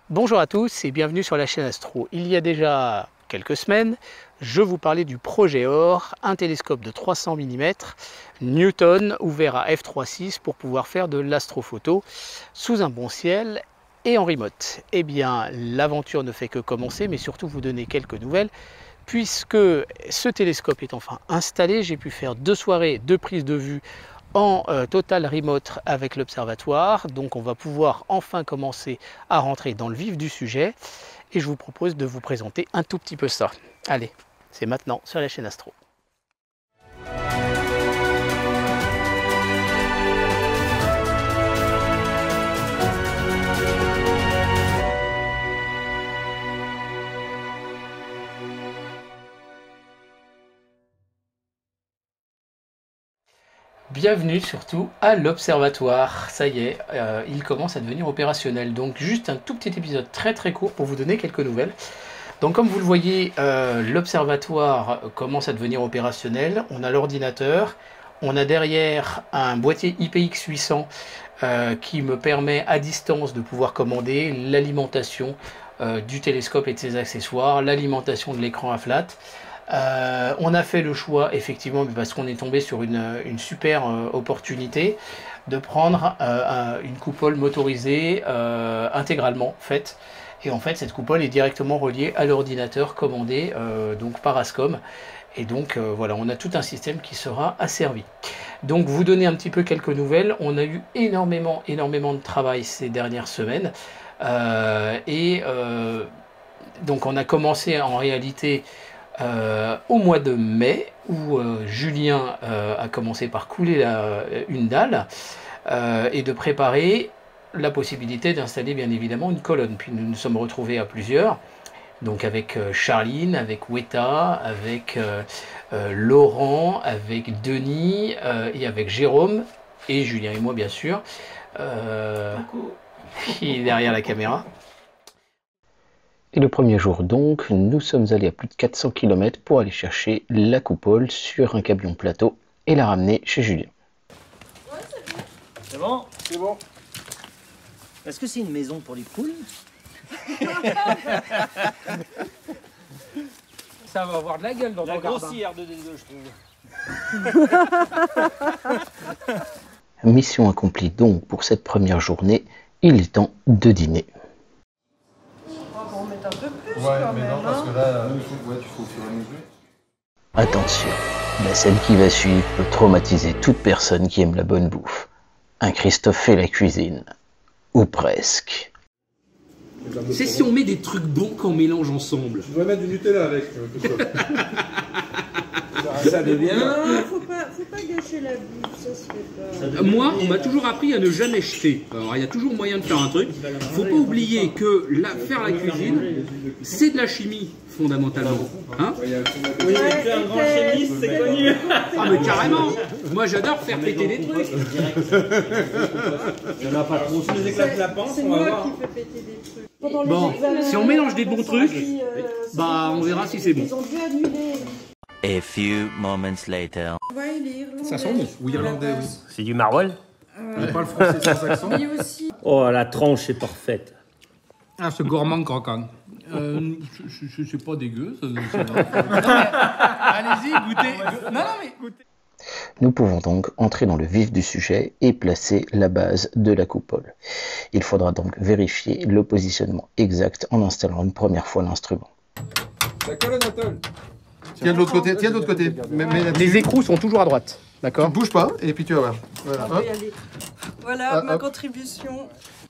Bonjour à tous et bienvenue sur la chaîne Astro. Il y a déjà quelques semaines, je vous parlais du projet OR, un télescope de 300 mm Newton ouvert à f3.6 pour pouvoir faire de l'astrophoto sous un bon ciel et en remote. Eh bien, l'aventure ne fait que commencer, mais surtout vous donner quelques nouvelles. Puisque ce télescope est enfin installé, j'ai pu faire 2 soirées, 2 prises de vue en total remote avec l'observatoire. Donc on va pouvoir enfin commencer à rentrer dans le vif du sujet et je vous propose de vous présenter un tout petit peu ça. Allez, c'est maintenant sur la chaîne Astro. Bienvenue surtout à l'observatoire. Ça y est, il commence à devenir opérationnel. Donc juste un tout petit épisode très court pour vous donner quelques nouvelles. Donc comme vous le voyez, l'observatoire commence à devenir opérationnel. On a l'ordinateur, on a derrière un boîtier IPX800 qui me permet à distance de pouvoir commander l'alimentation du télescope et de ses accessoires, l'alimentation de l'écran à flat. On a fait le choix effectivement parce qu'on est tombé sur une super opportunité de prendre une coupole motorisée intégralement faite, et en fait cette coupole est directement reliée à l'ordinateur commandé donc par Ascom, et donc voilà, on a tout un système qui sera asservi. Donc vous donner un petit peu quelques nouvelles. On a eu énormément de travail ces dernières semaines donc on a commencé en réalité au mois de mai, où Julien a commencé par couler une dalle et de préparer la possibilité d'installer bien évidemment une colonne. Puis nous nous sommes retrouvés à plusieurs, donc avec Charline, avec Weta, avec Laurent, avec Denis et avec Jérôme et Julien et moi bien sûr, qui est derrière la caméra. Et le premier jour donc, nous sommes allés à plus de 400 km pour aller chercher la coupole sur un camion plateau et la ramener chez Julien. Ouais, c'est bon. C'est bon. Est-ce que c'est une maison pour les poules? Ça va avoir de la gueule dans ton jardin. La grossière de D2, je trouve. Mission accomplie donc pour cette première journée, il est temps de dîner. Un peu plus ouais, quand mais même, non, parce hein. que là, ouais, tu faut au fur et à mesure. Attention, la scène qui va suivre peut traumatiser toute personne qui aime la bonne bouffe. Un Christophe fait la cuisine. Ou presque. C'est si on met des trucs bons qu'on mélange ensemble. Tu dois mettre du Nutella avec. Ça devient... Faut pas gâcher la bouffe, ça se fait pas. Moi, on m'a toujours appris à ne jamais jeter. Alors, il y a toujours moyen de faire un truc. Faut pas oublier que faire la cuisine, c'est de la chimie, fondamentalement. Hein? Oui, tu es un grand chimiste, c'est connu. Ah, mais carrément. Moi, j'adore faire péter des trucs. Il n'y en a pas trop. Si nous éclate la panse, C'est on va moi voir. qui fais péter des trucs. Pendant les Bon, examens, si on mélange des bons on trucs, dit, bah, on verra si c'est bon. Ils ont dû annuler. A few moments later. Ouais, il est irlandais. Ça sent bon. Oui, irlandais, oui. C'est du marwol. Il parle français sans accent. Lui aussi. Oh, la tranche est parfaite. Ah, ce gourmand croquant. C'est pas dégueu. Allez-y, goûtez. Non, mais goûtez. Nous pouvons donc entrer dans le vif du sujet et placer la base de la coupole. Il faudra donc vérifier le positionnement exact en installant une première fois l'instrument. La colonne Atol. Tiens de l'autre côté, tiens de l'autre côté. Les écrous sont toujours à droite, d'accord? Bouge pas, et puis tu vas voir. Voilà. On Hop. peut y aller. Voilà Ah, ma hop. contribution.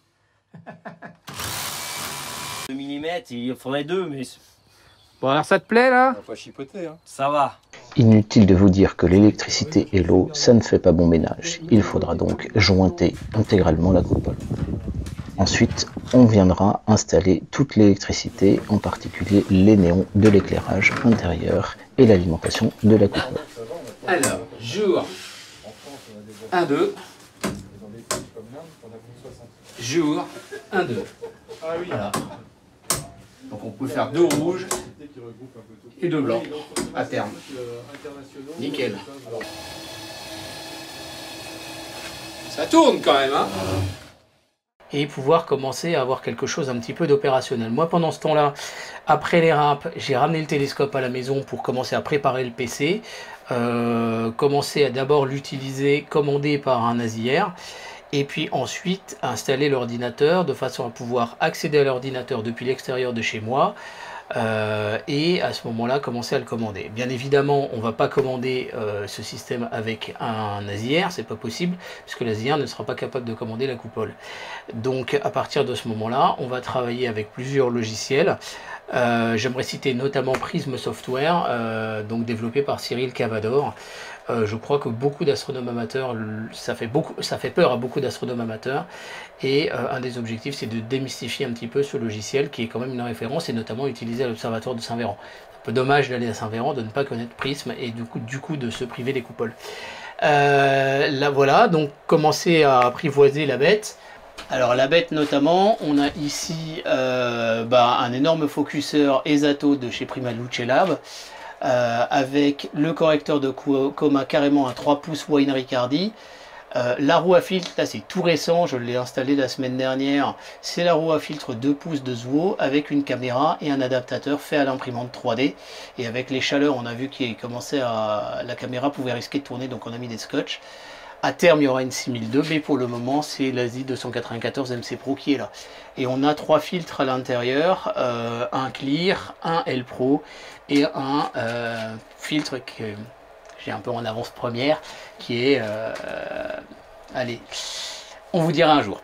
2 mm, il faudrait 2, mais Bon, alors ça te plaît là? On va pas chipoter, hein. ça va. Inutile de vous dire que l'électricité et l'eau, ça ne fait pas bon ménage. Il faudra donc jointer intégralement la coupole. Ensuite, on viendra installer toute l'électricité, en particulier les néons de l'éclairage intérieur et l'alimentation de la coupole. Alors, jour 1, 2. Jour 1, 2. Voilà. Donc on peut faire 2 rouges et 2 blancs à terme. Nickel. Ça tourne quand même, hein? et pouvoir commencer à avoir quelque chose un petit peu d'opérationnel. Moi pendant ce temps-là, après les râpes, j'ai ramené le télescope à la maison pour commencer à préparer le PC, commencer à d'abord l'utiliser commandé par un ASIR, et puis ensuite installer l'ordinateur de façon à pouvoir accéder à l'ordinateur depuis l'extérieur de chez moi, et à ce moment-là commencer à le commander. Bien évidemment, on ne va pas commander ce système avec un ASIR, c'est pas possible, puisque l'ASIR ne sera pas capable de commander la coupole. Donc à partir de ce moment-là, on va travailler avec plusieurs logiciels. J'aimerais citer notamment Prism Software, donc développé par Cyril Cavador. Je crois que beaucoup d'astronomes amateurs, ça fait peur à beaucoup d'astronomes amateurs, et un des objectifs c'est de démystifier un petit peu ce logiciel qui est quand même une référence et notamment utilisé à l'observatoire de Saint-Véran. C'est un peu dommage d'aller à Saint-Véran, de ne pas connaître Prism et du coup de se priver des coupoles. Là voilà, donc commencer à apprivoiser la bête. Alors la bête notamment, on a ici un énorme focuseur ESATO de chez Primaluce Lab, avec le correcteur de coma carrément à 3 pouces Wayne Riccardi. La roue à filtre, là c'est tout récent, je l'ai installé la semaine dernière, c'est la roue à filtre 2 pouces de Zuo avec une caméra et un adaptateur fait à l'imprimante 3D, et avec les chaleurs on a vu qu'il commençait la caméra pouvait risquer de tourner, donc on a mis des scotch. À terme, il y aura une 6002, mais pour le moment, c'est l'ASI 294 MC Pro qui est là. Et on a 3 filtres à l'intérieur, un Clear, un L Pro et un filtre que j'ai un peu en avance première, qui est... allez, on vous dira un jour.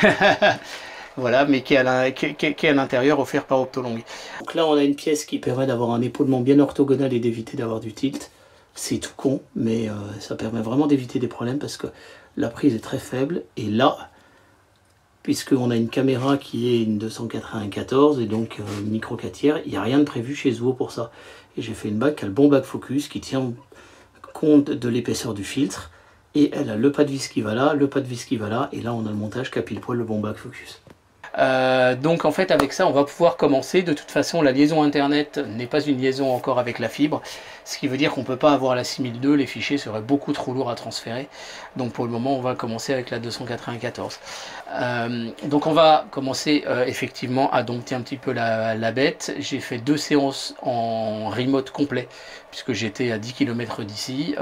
Voilà, mais qui est à l'intérieur, offert par Optolong. Donc là, on a une pièce qui permet d'avoir un épaulement bien orthogonal et d'éviter d'avoir du tilt. C'est tout con, mais ça permet vraiment d'éviter des problèmes parce que la prise est très faible. Et là, puisqu'on a une caméra qui est une 294 et donc une micro 4 tiers, il n'y a rien de prévu chez Zuo pour ça. Et j'ai fait une bague qui a le bon back focus, qui tient compte de l'épaisseur du filtre. Et elle a le pas de vis qui va là, le pas de vis qui va là. Et là, on a le montage qui a pile poil le bon back focus. Donc en fait avec ça on va pouvoir commencer. De toute façon la liaison internet n'est pas une liaison encore avec la fibre, ce qui veut dire qu'on ne peut pas avoir la 6002, les fichiers seraient beaucoup trop lourds à transférer. Donc pour le moment on va commencer avec la 294. Donc on va commencer effectivement à dompter un petit peu la bête. J'ai fait 2 séances en remote complet puisque j'étais à 10 km d'ici,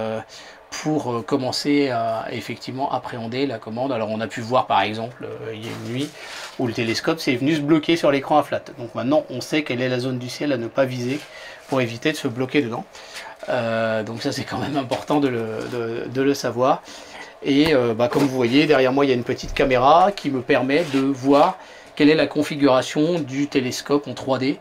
pour commencer à effectivement appréhender la commande. Alors on a pu voir par exemple il y a une nuit où le télescope s'est venu se bloquer sur l'écran à flat. Donc maintenant on sait quelle est la zone du ciel à ne pas viser pour éviter de se bloquer dedans. Donc ça c'est quand même important de le savoir. Et comme vous voyez derrière moi il y a une petite caméra qui me permet de voir quelle est la configuration du télescope en 3D.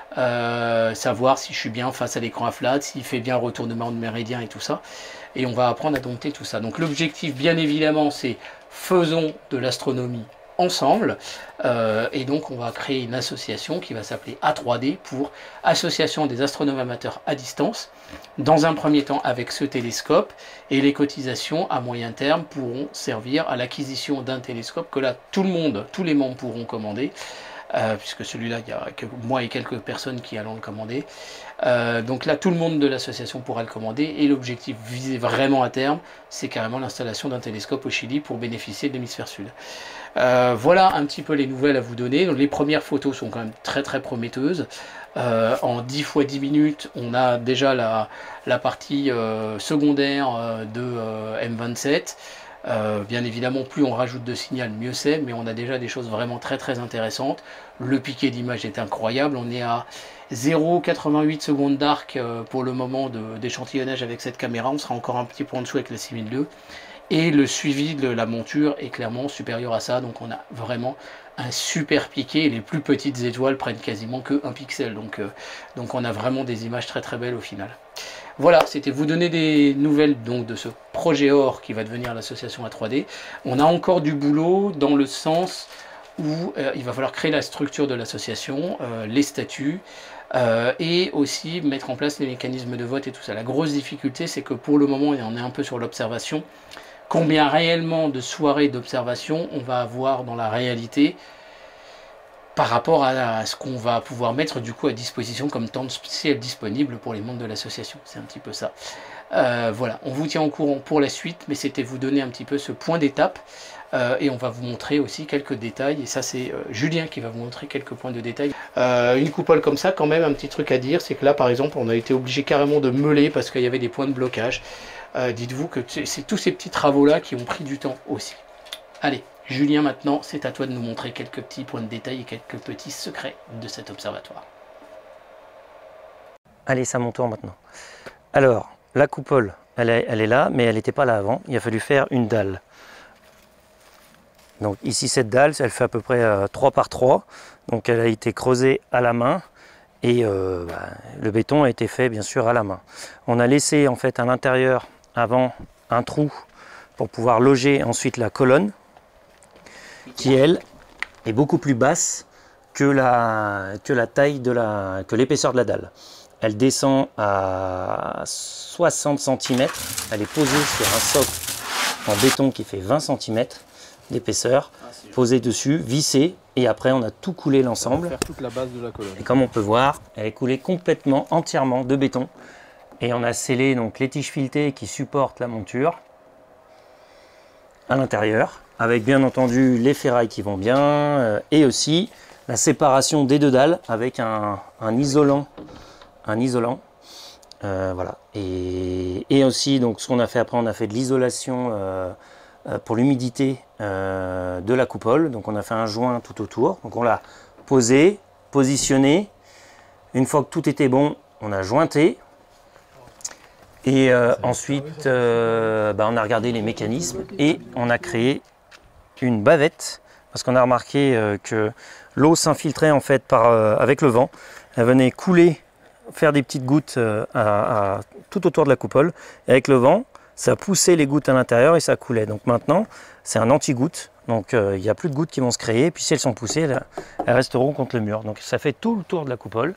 Savoir si je suis bien face à l'écran à flat, s'il fait bien retournement de méridien et tout ça. Et on va apprendre à dompter tout ça. Donc l'objectif bien évidemment c'est faisons de l'astronomie ensemble, et donc on va créer une association qui va s'appeler A3D pour Association des astronomes amateurs à distance, dans un premier temps avec ce télescope, et les cotisations à moyen terme pourront servir à l'acquisition d'un télescope que là tout le monde, tous les membres pourront commander. Puisque celui-là, il y a que moi et quelques personnes qui allons le commander. Donc là, tout le monde de l'association pourra le commander. Et l'objectif visé vraiment à terme, c'est carrément l'installation d'un télescope au Chili pour bénéficier de l'hémisphère sud. Voilà un petit peu les nouvelles à vous donner. Donc, les premières photos sont quand même très très prometteuses. En 10 x 10 minutes, on a déjà la partie secondaire de M27. Bien évidemment, plus on rajoute de signal, mieux c'est, mais on a déjà des choses vraiment très très intéressantes. Le piqué d'image est incroyable, on est à 0,88 secondes d'arc pour le moment d'échantillonnage avec cette caméra, on sera encore un petit peu en dessous avec la 6002. Et le suivi de la monture est clairement supérieur à ça, donc on a vraiment un super piqué, et les plus petites étoiles prennent quasiment que 1 pixel, donc on a vraiment des images très très belles au final. Voilà, c'était vous donner des nouvelles donc de ce projet OR qui va devenir l'association A3D. On a encore du boulot dans le sens où il va falloir créer la structure de l'association, les statuts, et aussi mettre en place les mécanismes de vote et tout ça. La grosse difficulté, c'est que pour le moment, et on est un peu sur l'observation, combien réellement de soirées d'observation on va avoir dans la réalité par rapport à ce qu'on va pouvoir mettre du coup à disposition comme temps de ciel disponible pour les membres de l'association. C'est un petit peu ça. Voilà, on vous tient au courant pour la suite, mais c'était vous donner un petit peu ce point d'étape Et on va vous montrer aussi quelques détails, et ça c'est Julien qui va vous montrer quelques points de détail. Une coupole comme ça, quand même, un petit truc à dire, c'est que là par exemple on a été obligé carrément de meuler parce qu'il y avait des points de blocage. Dites-vous que c'est tous ces petits travaux là qui ont pris du temps aussi. Allez, Julien, maintenant c'est à toi de nous montrer quelques petits points de détail et quelques petits secrets de cet observatoire. Allez, c'est à mon tour maintenant. Alors, la coupole, elle est là, mais elle n'était pas là avant. Il a fallu faire une dalle. Donc ici, cette dalle, elle fait à peu près 3 par 3. Donc elle a été creusée à la main. Et le béton a été fait, bien sûr, à la main. On a laissé, en fait, à l'intérieur, avant, un trou pour pouvoir loger ensuite la colonne, qui, elle, est beaucoup plus basse que la taille que l'épaisseur de la dalle. Elle descend à 60 cm, elle est posée sur un socle en béton qui fait 20 cm d'épaisseur, posée dessus, vissée, et après on a tout coulé l'ensemble. Faire toute la base de la colonne. Et comme on peut voir, elle est coulée complètement, entièrement de béton. Et on a scellé donc les tiges filetées qui supportent la monture à l'intérieur, avec bien entendu les ferrailles qui vont bien, et aussi la séparation des deux dalles avec un isolant. Voilà. Et aussi, donc, ce qu'on a fait après, on a fait de l'isolation pour l'humidité de la coupole. Donc on a fait un joint tout autour. Donc on l'a posé, positionné. Une fois que tout était bon, on a jointé. Et ensuite, on a regardé les mécanismes et on a créé une bavette. Parce qu'on a remarqué que l'eau s'infiltrait en fait avec le vent. Elle venait couler, faire des petites gouttes tout autour de la coupole. Et avec le vent, ça poussait les gouttes à l'intérieur et ça coulait. Donc maintenant, c'est un anti-goutte. Donc il n'y a plus de gouttes qui vont se créer. Et puis si elles sont poussées, elles resteront contre le mur. Donc ça fait tout le tour de la coupole.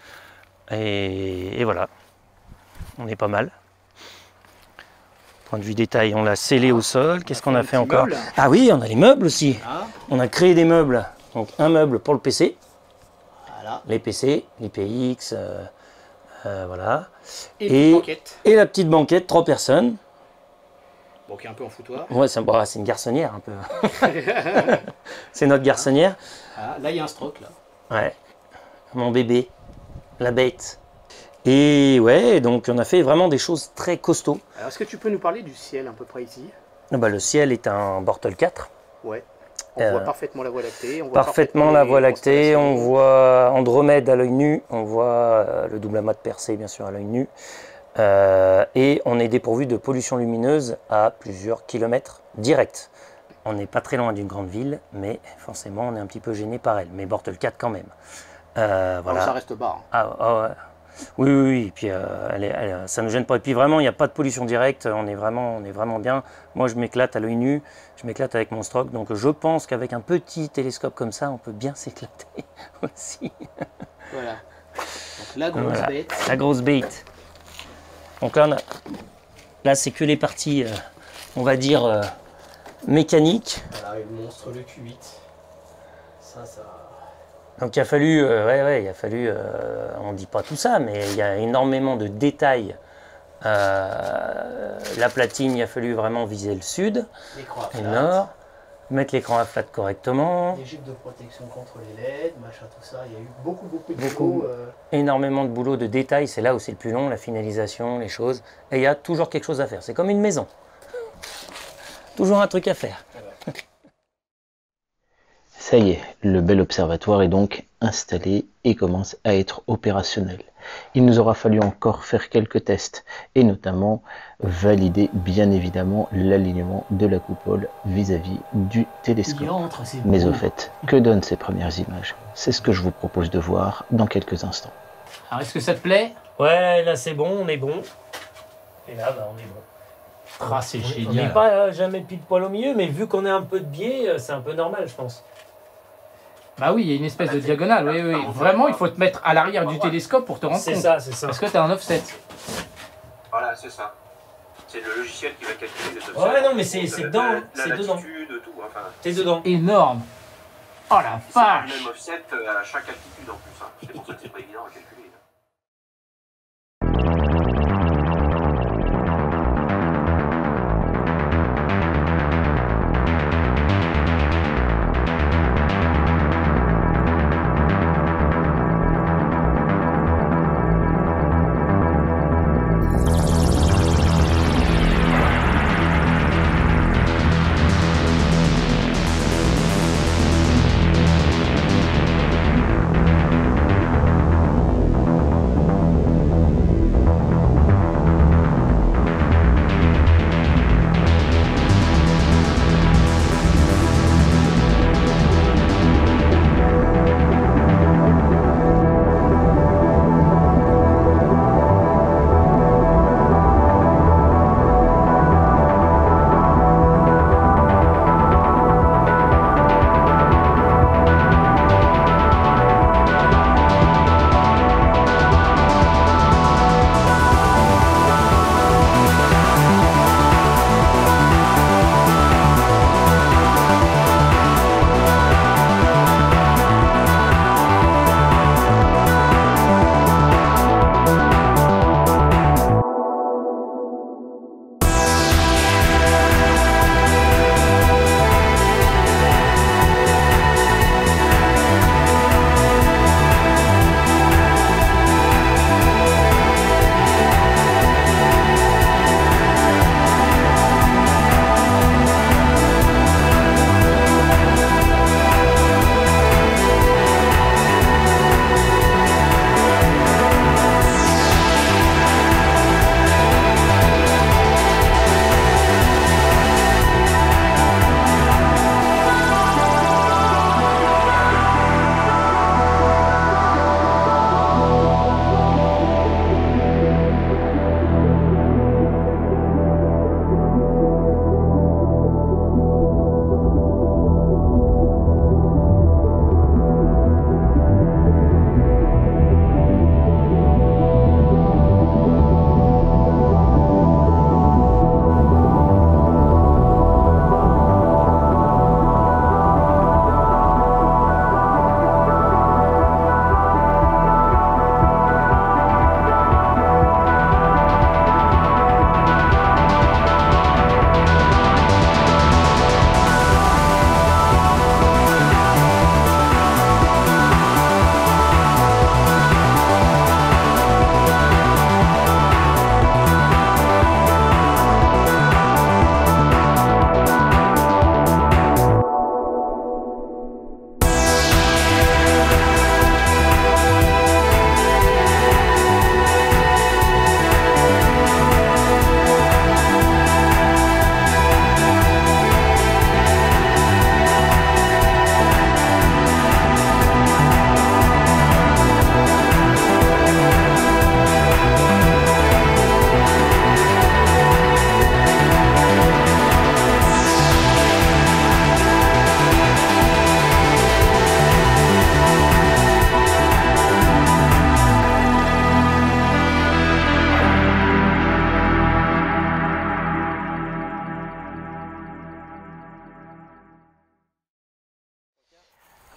Et voilà, on est pas mal. Point de vue détail, on l'a scellé au sol. Qu'est-ce qu'on a fait encore? Ah oui, on a les meubles aussi. On a créé des meubles. Donc un meuble pour le PC. Voilà. Les PC, les PX, voilà. Et la petite banquette, 3 personnes. Bon, qui est un peu en foutoir. Ouais, c'est une garçonnière un peu. C'est notre garçonnière. Ah, là, il y a un stroke, là. Ouais, mon bébé, la bête. Et ouais, donc on a fait vraiment des choses très costauds. Alors, est-ce que tu peux nous parler du ciel à peu près ici? Le ciel est un Bortle 4. Ouais. On voit parfaitement la Voie lactée. On voit parfaitement la Voie lactée, on voit Andromède à l'œil nu, on voit le double amas de Persée bien sûr à l'œil nu. Et on est dépourvu de pollution lumineuse à plusieurs kilomètres directs. On n'est pas très loin d'une grande ville, mais forcément on est un petit peu gêné par elle. Mais Bortle 4 quand même. Voilà. Alors, ça reste bas. Hein. Ouais. Oui. Et puis ça ne nous gêne pas. Et puis vraiment, il n'y a pas de pollution directe. On est vraiment bien. Moi, je m'éclate à l'œil nu. Je m'éclate avec mon stroke. Donc, je pense qu'avec un petit télescope comme ça, on peut bien s'éclater aussi. Voilà. Donc, la grosse bête. La grosse bête. Donc là, c'est que les parties, on va dire, mécaniques. Voilà, le monstre, le Q8. Ça. Donc il a fallu, on ne dit pas tout ça, mais il y a énormément de détails. La platine, il a fallu vraiment viser le sud, le nord, mettre l'écran à flat correctement. Les gîtes de protection contre les LED, machin, tout ça. Il y a eu beaucoup de boulot. Énormément de boulot, de détails. C'est là où c'est le plus long, la finalisation, les choses. Et il y a toujours quelque chose à faire. C'est comme une maison. Toujours un truc à faire. Ça y est, le bel observatoire est donc installé et commence à être opérationnel. Il nous aura fallu encore faire quelques tests et notamment valider bien évidemment l'alignement de la coupole vis-à-vis du télescope. Mais au fait, que donnent ces premières images? C'est ce que je vous propose de voir dans quelques instants. Alors est-ce que ça te plaît? Ouais, là c'est bon, on est bon. Et là, on est bon. Ah, c'est génial. On n'est pas jamais pile poil au milieu, mais vu qu'on est un peu de biais, c'est un peu normal, je pense. Bah oui, il y a une espèce de diagonale, oui. Vraiment, il faut te mettre à l'arrière du télescope pour te rendre compte. C'est ça. Parce que tu as un offset. Voilà, c'est ça. C'est le logiciel qui va calculer les offsets. Ouais, non, mais c'est dedans. C'est dedans. Tout, enfin, c'est dedans. Énorme. Oh la vache. C'est le même offset à chaque altitude en plus. Hein. C'est pour ça que c'est pas évident à calculer.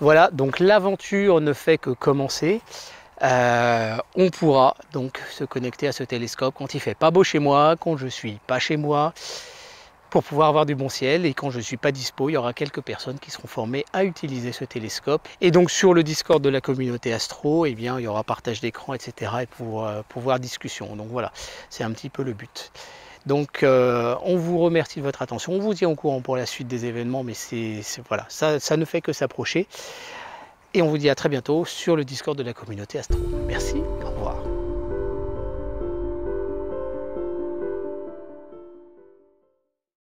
Voilà, donc l'aventure ne fait que commencer. On pourra donc se connecter à ce télescope quand il fait pas beau chez moi, quand je suis pas chez moi, pour pouvoir avoir du bon ciel, et quand je suis pas dispo, il y aura quelques personnes qui seront formées à utiliser ce télescope. Et donc sur le Discord de la communauté Astro, eh bien, il y aura partage d'écran, etc. et pouvoir discussion. Donc voilà, c'est un petit peu le but. Donc on vous remercie de votre attention, on vous tient au courant pour la suite des événements, mais voilà, ça ne fait que s'approcher. Et on vous dit à très bientôt sur le Discord de la communauté Astro. Merci, au revoir.